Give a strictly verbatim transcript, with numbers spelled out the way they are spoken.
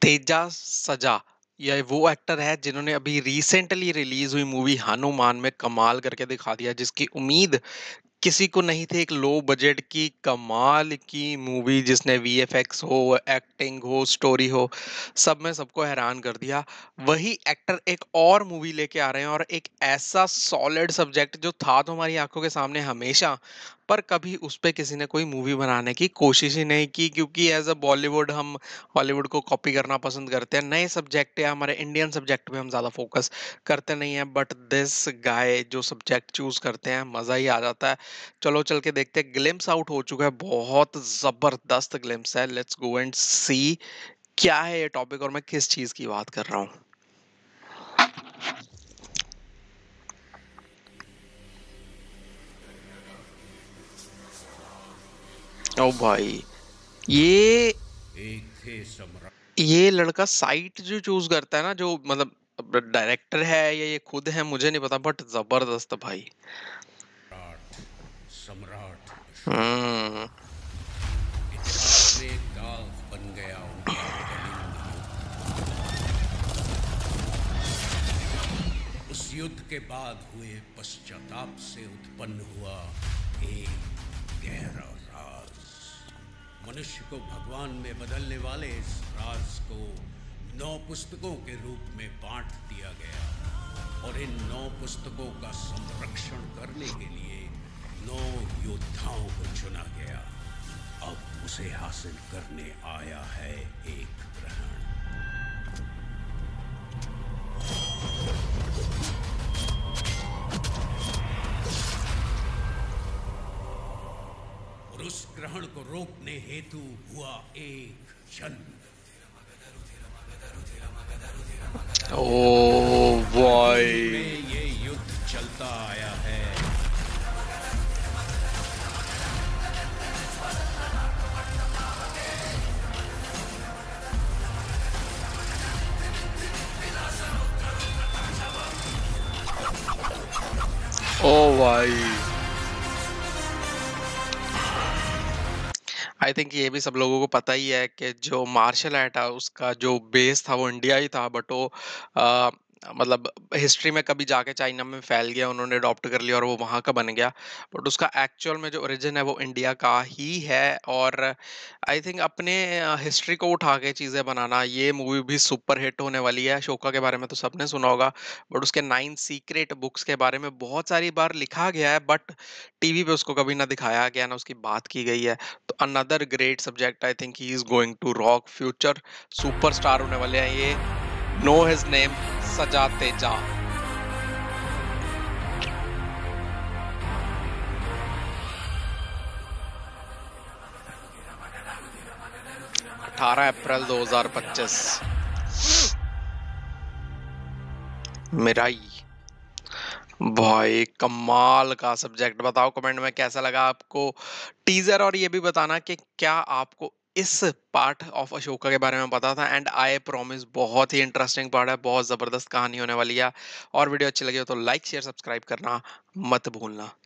तेजा सजा, ये वो एक्टर है जिन्होंने अभी रिसेंटली रिलीज हुई मूवी हनुमान में कमाल करके दिखा दिया, जिसकी उम्मीद किसी को नहीं थी। एक लो बजट की कमाल की मूवी जिसने वीएफएक्स हो, एक्टिंग हो, स्टोरी हो, सब में सबको हैरान कर दिया। वही एक्टर एक और मूवी लेके आ रहे हैं, और एक ऐसा सॉलिड सब्जेक्ट जो था तो हमारी आंखों के सामने हमेशा, पर कभी उस पे किसी ने कोई मूवी बनाने की कोशिश ही नहीं की, क्योंकि एज अ बॉलीवुड हम हॉलीवुड को कॉपी करना पसंद करते हैं। नए सब्जेक्ट या हमारे इंडियन सब्जेक्ट पे हम ज़्यादा फोकस करते नहीं हैं, बट दिस गाय जो सब्जेक्ट चूज करते हैं मज़ा ही आ जाता है। चलो चल के देखते हैं। ग्लिम्स आउट हो चुका है, बहुत ज़बरदस्त ग्लिम्स है। लेट्स गो एंड सी क्या है ये टॉपिक और मैं किस चीज़ की बात कर रहा हूँ। ओ भाई, ये एक थे सम्राट। ये लड़का साइट जो चूज करता है ना, जो मतलब डायरेक्टर है या ये खुद है मुझे नहीं पता, बट जबरदस्त भाई। सम्राट अशोक हम्म। इतिहास में एक दाग बन गया उनका कलिंग युद्ध। उस युद्ध के बाद हुए पश्चाताप से उत्पन्न हुआ एक गहरा राज। मनुष्य को भगवान में बदलने वाले इस राज को नौ पुस्तकों के रूप में बांट दिया गया, और इन नौ पुस्तकों का संरक्षण करने के लिए नौ योद्धाओं को चुना गया। अब उसे हासिल करने आया है एक ग्रहण। और उस ग्रहण को रोकने हेतु हुआ एक जन्म। ओ युग भाई। में ये युद्ध चलता आया है। ओ भाई, आई थिंक ये भी सब लोगों को पता ही है कि जो मार्शल आर्ट है उसका जो बेस था वो इंडिया ही था, बट वो आ, मतलब हिस्ट्री में कभी जाके चाइना में फैल गया, उन्होंने अडॉप्ट कर लिया और वो वहाँ का बन गया। बट उसका एक्चुअल में जो ओरिजिन है वो इंडिया का ही है। और आई थिंक अपने हिस्ट्री को उठा के चीज़ें बनाना, ये मूवी भी सुपर हिट होने वाली है। अशोका के बारे में तो सबने सुना होगा, बट उसके नाइन सीक्रेट बुक्स के बारे में बहुत सारी बार लिखा गया है, बट टीवी पे उसको कभी ना दिखाया गया ना उसकी बात की गई है। तो another great subject, I think he is going to rock future superstar होने वाले हैं ये। नो हिज नेम, सजा तेजा। अठारह अप्रैल दो हज़ार पच्चीस। मेरा ही भाई कमाल का सब्जेक्ट। बताओ कमेंट में कैसा लगा आपको टीजर, और ये भी बताना कि क्या आपको इस पार्ट ऑफ अशोका के बारे में पता था। एंड आई प्रॉमिस बहुत ही इंटरेस्टिंग पार्ट है, बहुत जबरदस्त कहानी होने वाली है। और वीडियो अच्छी लगी हो तो लाइक शेयर सब्सक्राइब करना मत भूलना।